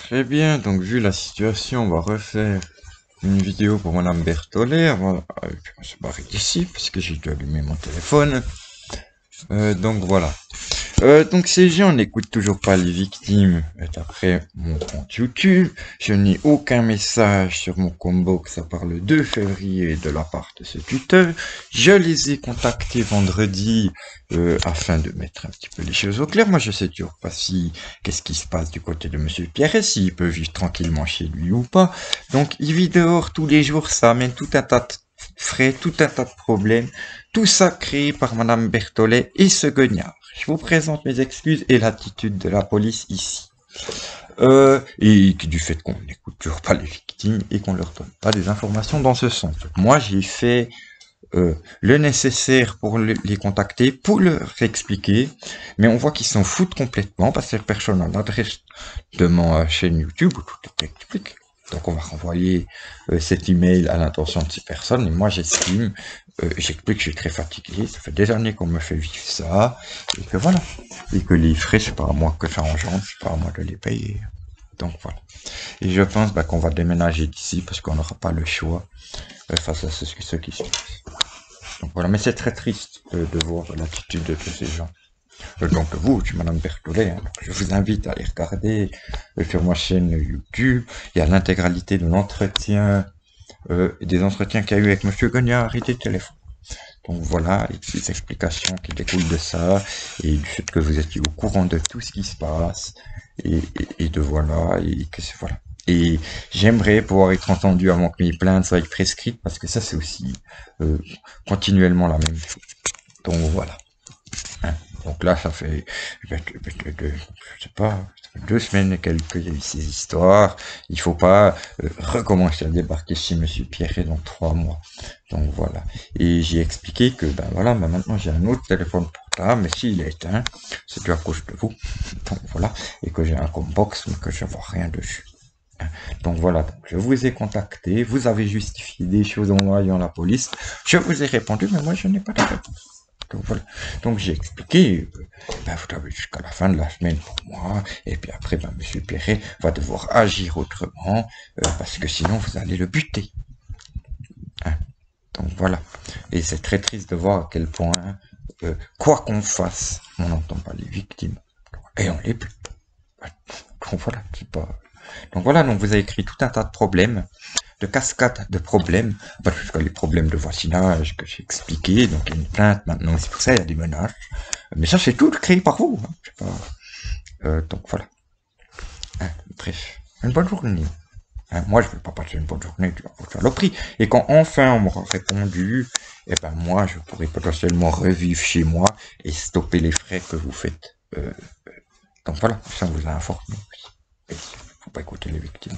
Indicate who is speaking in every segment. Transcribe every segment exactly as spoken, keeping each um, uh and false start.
Speaker 1: Très bien, donc vu la situation, on va refaire une vidéo pour Madame Berthollet. Voilà, euh, puis on se barrer d'ici parce que j'ai dû allumer mon téléphone. Euh, donc voilà. Euh, donc ces gens n'écoutent toujours pas les victimes. Et d'après mon compte YouTube, je n'ai aucun message sur mon combox à part le deux février de la part de ce tuteur. Je les ai contactés vendredi euh, afin de mettre un petit peu les choses au clair. Moi je sais toujours pas si qu'est-ce qui se passe du côté de Monsieur Pierret, s'il peut vivre tranquillement chez lui ou pas. Donc il vit dehors tous les jours, ça amène tout un tas de frais, tout un tas de problèmes. Tout ça créé par Madame Berthollet et ce gognard. Je vous présente mes excuses et l'attitude de la police ici. Euh, et du fait qu'on n'écoute toujours pas les victimes et qu'on leur donne pas des informations dans ce sens. Moi, j'ai fait euh, le nécessaire pour le, les contacter, pour leur expliquer, mais on voit qu'ils s'en foutent complètement parce que personne n'a l'adresse de ma chaîne YouTube où tout est expliqué. Donc on va renvoyer euh, cet email à l'intention de ces personnes et moi j'estime, euh, j'explique que je suis très fatigué, ça fait des années qu'on me fait vivre ça, et que voilà, et que les frais c'est pas à moi que ça engendre, c'est pas à moi de les payer. Donc voilà. Et je pense bah, qu'on va déménager d'ici parce qu'on n'aura pas le choix euh, face à ce, ce qui se passe. Donc voilà, mais c'est très triste euh, de voir l'attitude de tous ces gens. Euh, donc vous, je suis Madame Berthollet, hein, je vous invite à aller regarder euh, sur ma chaîne YouTube. Il y a l'intégralité de l'entretien, euh, des entretiens qu'il y a eu avec Monsieur Gognard et des téléphones. Donc voilà, les petites explications qui découlent de ça, et du fait que vous étiez au courant de tout ce qui se passe, et, et, et de voilà, et que c'est voilà. Et j'aimerais pouvoir être entendu avant que mes plaintes soient prescrites, parce que ça c'est aussi euh, continuellement la même chose. Donc voilà. Hein. Donc là, ça fait, je sais pas, deux semaines et quelques qu'il y a eu ces histoires. Il faut pas euh, recommencer à débarquer chez Monsieur Pierret dans trois mois. Donc voilà. Et j'ai expliqué que ben voilà, ben maintenant j'ai un autre téléphone portable, mais s'il est éteint, c'est dû à cause de vous. Donc voilà. Et que j'ai un combox, mais que je vois rien dessus. Hein. Donc voilà, donc, je vous ai contacté, vous avez justifié des choses en voyant la police, je vous ai répondu, mais moi je n'ai pas de réponse. Donc voilà. Donc j'ai expliqué, euh, ben, vous avez jusqu'à la fin de la semaine pour moi, et puis après, ben, Monsieur Perret va devoir agir autrement, euh, parce que sinon vous allez le buter. Hein. Donc voilà. Et c'est très triste de voir à quel point, euh, quoi qu'on fasse, on n'entend pas les victimes. Et on les bute. Donc voilà, c'est pas... Donc voilà, donc vous avez écrit tout un tas de problèmes, de cascade de problèmes, parce que les problèmes de voisinage que j'ai expliqué, donc il y a une plainte maintenant, c'est pour ça il y a des menaces, mais ça c'est tout créé par vous, hein, je sais pas. Euh, donc voilà. Hein, bref, une bonne journée. Hein, moi je ne vais pas passer une bonne journée, tu vas le prix. Et quand enfin on m'aura répondu, eh ben moi je pourrais potentiellement revivre chez moi et stopper les frais que vous faites. Euh, donc voilà, ça vous a informé. Il faut pas écouter les victimes.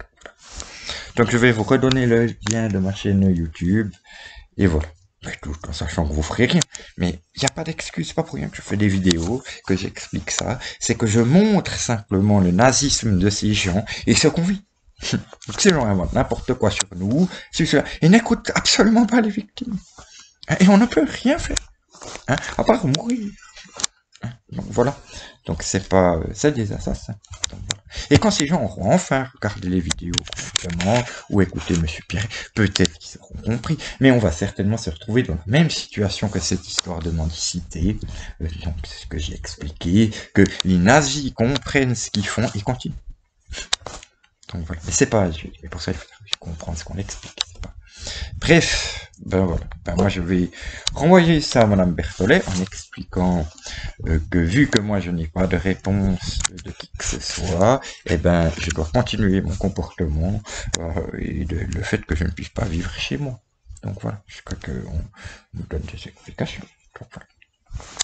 Speaker 1: Donc je vais vous redonner le lien de ma chaîne YouTube. Et voilà. Ben, tout en sachant que vous ferez rien. Mais il n'y a pas d'excuse, c'est pas pour rien que je fais des vidéos, que j'explique ça. C'est que je montre simplement le nazisme de ces gens et ce qu'on vit. Donc ces gens inventent n'importe quoi sur nous, sur cela. Ils n'écoutent absolument pas les victimes. Hein, et on ne peut rien faire. Hein, à part mourir. Hein, donc voilà. Donc c'est pas... Euh, c'est des assassins. Donc, voilà. Et quand ces gens auront enfin regardé les vidéos correctement, ou écouté Monsieur Pierre, peut-être qu'ils auront compris, mais on va certainement se retrouver dans la même situation que cette histoire de mendicité, euh, donc c'est ce que j'ai expliqué, que les nazis comprennent ce qu'ils font et continuent. Donc voilà, mais c'est pas, mais pour ça il faut comprendre ce qu'on explique. Pas... Bref, ben voilà, ben moi je vais renvoyer ça à Madame Berthollet en expliquant euh, que vu que moi je n'ai pas de réponse de qui que ce soit, eh ben je dois continuer mon comportement euh, et de, le fait que je ne puisse pas vivre chez moi. Donc voilà, jusqu'à ce qu'on nous donne des explications. Donc voilà.